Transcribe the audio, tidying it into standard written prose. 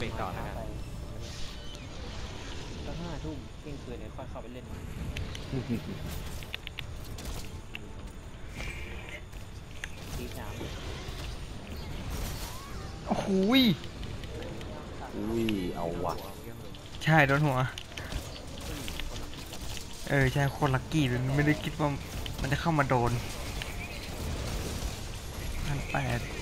บรกต่อแล้วกันตั้ง5 ทุ่มเที่ยงคืนเนี่ยค่อยเข้าไปเล่นตี 3 โอ้โหอุ้ยเอาวะใช่โดนหัวใช่โคตรลัคกี้เลยไม่ได้คิดว่ามันจะเข้ามาโดน1,800